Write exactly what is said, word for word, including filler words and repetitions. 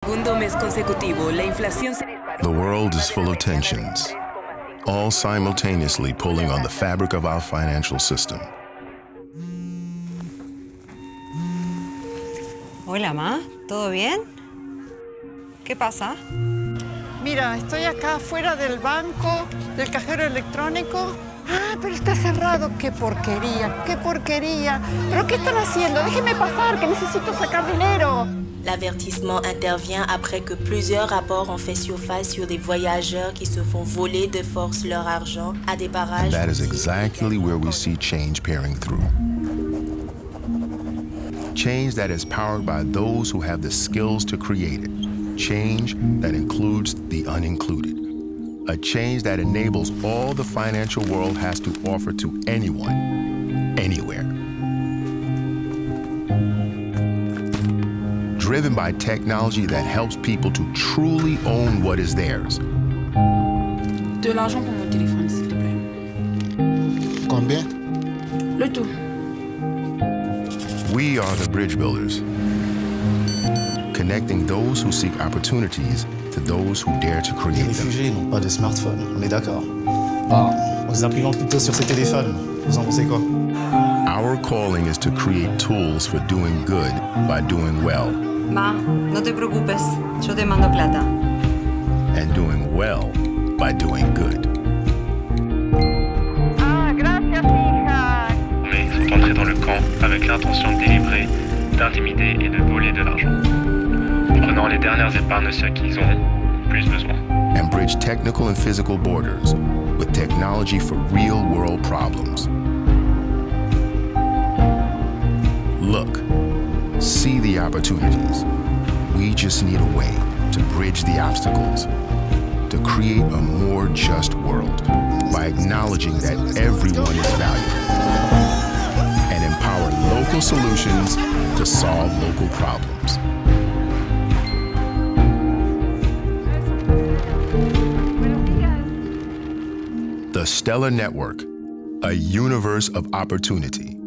segundo mes consecutivo, la inflación se disparó. The world is full of tensions, all simultaneously pulling on the fabric of our financial system. Hola, Ma. ¿Todo bien? ¿Qué pasa? Mira, estoy acá afuera del banco, del cajero electrónico. Ah, pero está cerrado. ¡Qué porquería! ¡Qué porquería! ¿Pero qué están haciendo? Déjenme pasar, que necesito sacar dinero. L'avertissement intervient après que plusieurs rapports ont fait surface sur des voyageurs qui se font voler de force leur argent à des barrages. And that is exactly where we see change peering through. Change that is powered by those who have the skills to create it. Change that includes the unincluded. A change that enables all the financial world has to offer to anyone, anywhere. Driven by technology that helps people to truly own what is theirs. De l'argent pour mon téléphone, s'il te plaît. Combien? Le tout. We are the bridge builders, connecting those who seek opportunities to those who dare to create Les them. réfugiés n'ont pas de smartphone, on est d'accord. Bah, on les implante plutôt sur ces téléphones. Vous en pensez quoi? Our calling is to create tools for doing good by doing well, Ma, no te preocupes. Yo te mando plata. and doing well by doing good. Ah, gracias, hija. Mais sont entrés dans le camp avec l'intention de délivrer, d'intimider et de voler de l'argent, en prenant les dernières épargnes de ceux qui ont plus besoin. And bridge technical and physical borders with technology for real-world problems. Look, see the opportunities. We just need a way to bridge the obstacles, to create a more just world by acknowledging that everyone is valuable, and empower local solutions to solve local problems. The Stellar Network, a universe of opportunity.